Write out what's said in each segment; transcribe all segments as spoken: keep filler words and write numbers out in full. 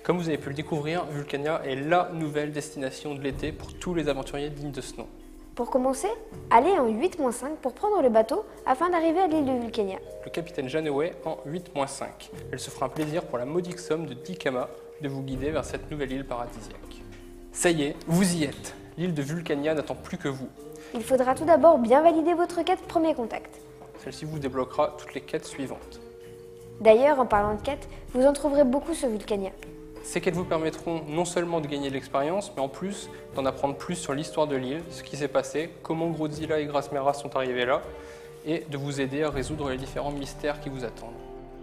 Comme vous avez pu le découvrir, Vulcania est la nouvelle destination de l'été pour tous les aventuriers dignes de ce nom. Pour commencer, allez en huit moins cinq pour prendre le bateau afin d'arriver à l'île de Vulcania. Le capitaine Janeway en huit moins cinq. Elle se fera un plaisir pour la modique somme de dix kamas de vous guider vers cette nouvelle île paradisiaque. Ça y est, vous y êtes. L'île de Vulcania n'attend plus que vous. Il faudra tout d'abord bien valider votre quête premier contact. Celle-ci vous débloquera toutes les quêtes suivantes. D'ailleurs, en parlant de quêtes, vous en trouverez beaucoup sur Vulcania. Ces quêtes vous permettront non seulement de gagner de l'expérience, mais en plus d'en apprendre plus sur l'histoire de l'île, ce qui s'est passé, comment Grodzilla et Grasmera sont arrivés là, et de vous aider à résoudre les différents mystères qui vous attendent.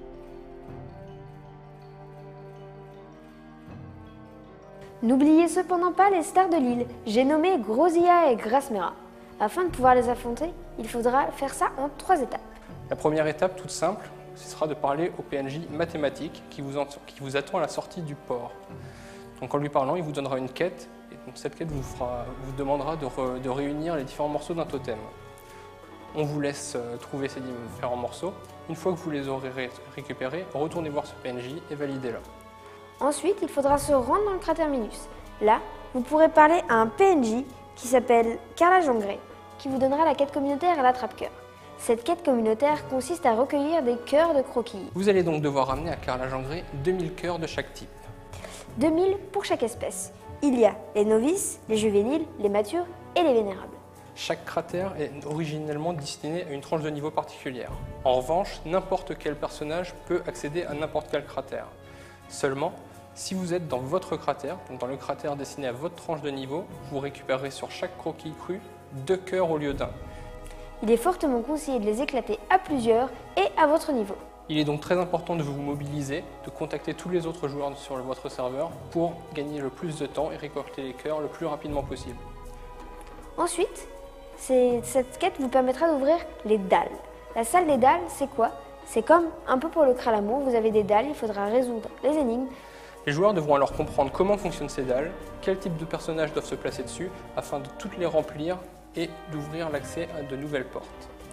N'oubliez cependant pas les stars de l'île, j'ai nommé Grodzilla et Grasmera. Afin de pouvoir les affronter, il faudra faire ça en trois étapes. La première étape, toute simple, ce sera de parler au P N J mathématique qui vous, qui vous attend à la sortie du port. Donc en lui parlant, il vous donnera une quête, et donc cette quête vous, fera, vous demandera de, re, de réunir les différents morceaux d'un totem. On vous laisse trouver ces différents morceaux. Une fois que vous les aurez ré récupérés, retournez voir ce P N J et validez-la. Ensuite, il faudra se rendre dans le cratère Minus. Là, vous pourrez parler à un P N J qui s'appelle Carla Jangré, qui vous donnera la quête communautaire à l'attrape-cœur. Cette quête communautaire consiste à recueillir des cœurs de croquis. Vous allez donc devoir ramener à Carla Jangré deux mille cœurs de chaque type. deux mille pour chaque espèce. Il y a les novices, les juvéniles, les matures et les vénérables. Chaque cratère est originellement destiné à une tranche de niveau particulière. En revanche, n'importe quel personnage peut accéder à n'importe quel cratère. Seulement, si vous êtes dans votre cratère, donc dans le cratère destiné à votre tranche de niveau, vous récupérerez sur chaque croquis cru deux cœurs au lieu d'un. Il est fortement conseillé de les éclater à plusieurs et à votre niveau. Il est donc très important de vous mobiliser, de contacter tous les autres joueurs sur votre serveur pour gagner le plus de temps et récolter les cœurs le plus rapidement possible. Ensuite, cette quête vous permettra d'ouvrir les dalles. La salle des dalles, c'est quoi? C'est comme un peu pour le Kralamo, vous avez des dalles, il faudra résoudre les énigmes. Les joueurs devront alors comprendre comment fonctionnent ces dalles, quel type de personnages doivent se placer dessus, afin de toutes les remplir et d'ouvrir l'accès à de nouvelles portes.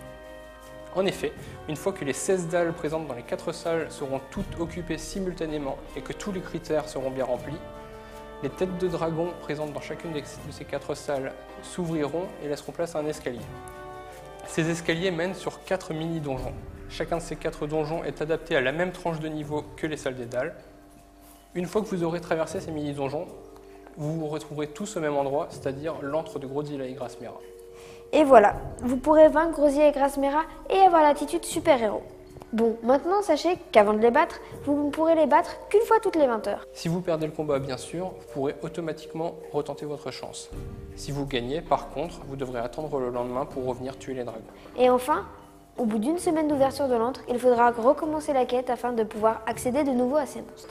En effet, une fois que les seize dalles présentes dans les quatre salles seront toutes occupées simultanément et que tous les critères seront bien remplis, les têtes de dragon présentes dans chacune de ces quatre salles s'ouvriront et laisseront place à un escalier. Ces escaliers mènent sur quatre mini-donjons. Chacun de ces quatre donjons est adapté à la même tranche de niveau que les salles des dalles. Une fois que vous aurez traversé ces mini-donjons, vous vous retrouverez tous au même endroit, c'est-à-dire l'antre de Grodzilla et Grasmera. Et voilà, vous pourrez vaincre Grodzilla et Grasmera et avoir l'attitude super-héros. Bon, maintenant sachez qu'avant de les battre, vous ne pourrez les battre qu'une fois toutes les vingt heures. Si vous perdez le combat, bien sûr, vous pourrez automatiquement retenter votre chance. Si vous gagnez, par contre, vous devrez attendre le lendemain pour revenir tuer les dragons. Et enfin, au bout d'une semaine d'ouverture de l'antre, il faudra recommencer la quête afin de pouvoir accéder de nouveau à ces monstres.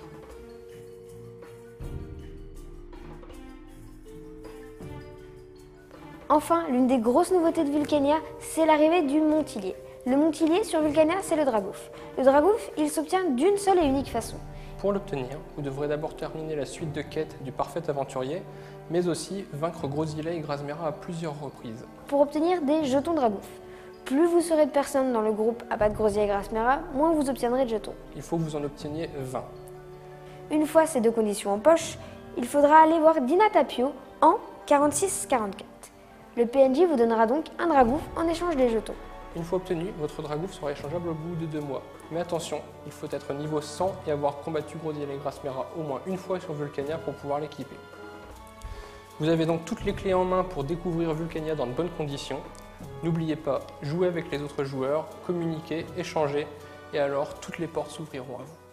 Enfin, l'une des grosses nouveautés de Vulcania, c'est l'arrivée du Montillier. Le Montillier sur Vulcania, c'est le Dragouf. Le Dragouf, il s'obtient d'une seule et unique façon. Pour l'obtenir, vous devrez d'abord terminer la suite de quêtes du parfait aventurier, mais aussi vaincre Grodzilla et Grasmera à plusieurs reprises. Pour obtenir des jetons Dragouf. Plus vous serez de personnes dans le groupe à battre Grodzilla et Grasmera, moins vous obtiendrez de jetons. Il faut que vous en obteniez vingt. Une fois ces deux conditions en poche, il faudra aller voir Dina Tapio en quarante-six quarante-quatre. Le P N J vous donnera donc un Dragouf en échange des jetons. Une fois obtenu, votre Dragouf sera échangeable au bout de deux mois. Mais attention, il faut être niveau cent et avoir combattu Grodzilla et Grasmera au moins une fois sur Vulcania pour pouvoir l'équiper. Vous avez donc toutes les clés en main pour découvrir Vulcania dans de bonnes conditions. N'oubliez pas, jouez avec les autres joueurs, communiquez, échangez, et alors toutes les portes s'ouvriront à vous.